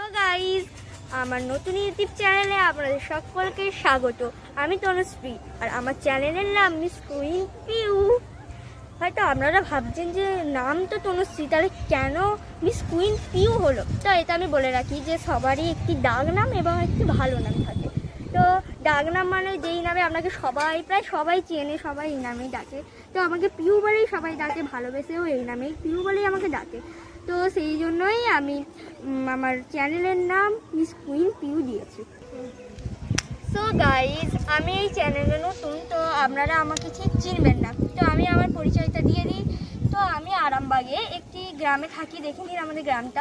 Guys, আমার নতুন YouTube চ্যানেলে আপনাদের সকলকে স্বাগত। আমি তনুশ্রী আর আমার চ্যানেলের নাম মিস কুইন পিউ। হয়তো আপনারা ভাবছেন যে নাম তো তনুশ্রী, তাহলে কেন মিস কুইন পিউ হলো? তো এটা আমি বলে রাখি যে সবারই একটি ডাক নাম এবং একটি ভালো নাম থাকে। তো ডাক নাম মানে যেই নামে আপনাকে প্রায় সবাই চেনে, সবাই এই নামেই ডাকে। তো আমাকে পিউ বলেই সবাই ডাকে, ভালোবেসেও এই নামেই পিউ বলেই আমাকে ডাকে। তো সেই জন্যই আমি আমার চ্যানেলের নাম মিস কুইন পিউ দিয়েছি। সো গাইজ, আমি এই চ্যানেলে নতুন, তো আপনারা আমাকে ঠিক চিনবেন না। তো আমি আমার পরিচয়টা দিয়ে দিই। তো আমি আরামবাগে একটি গ্রামে থাকি। দেখে নিন আমাদের গ্রামটা।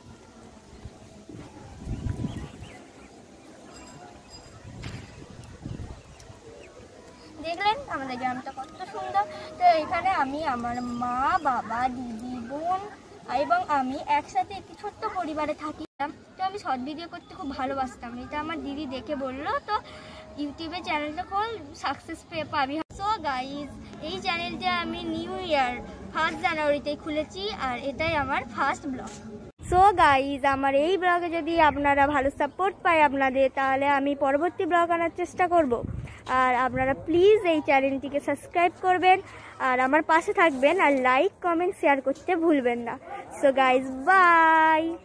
দেখলেন আমাদের গ্রামটা কত সুন্দর। তো এখানে আমি, আমার মা, বাবা, দিদি, বোন এবং আমি একসাথে একটি ছোট্ট পরিবারে থাকিতাম। তো আমি শর্ট ভিডিও করতে খুব ভালোবাসতাম। এটা আমার দিদি দেখে বললো, তো ইউটিউবে চ্যানেলটা খোল, সাকসেস পাবি। সো গাইজ, এই চ্যানেলটা আমি নিউ ইয়ার 1 জানুয়ারিতেই খুলেছি আর এটাই আমার ফার্স্ট ব্লগ। সো গাইজ, আমার এই ব্লগে যদি আপনারা ভালো সাপোর্ট পায় আপনাদের, তাহলে আমি পরবর্তী ব্লগ আনার চেষ্টা করব। আর আপনারা প্লিজ এই চ্যানেলটিকে সাবস্ক্রাইব করবেন আর আমার পাশে থাকবেন, আর লাইক, কমেন্ট, শেয়ার করতে ভুলবেন না। So guys, by.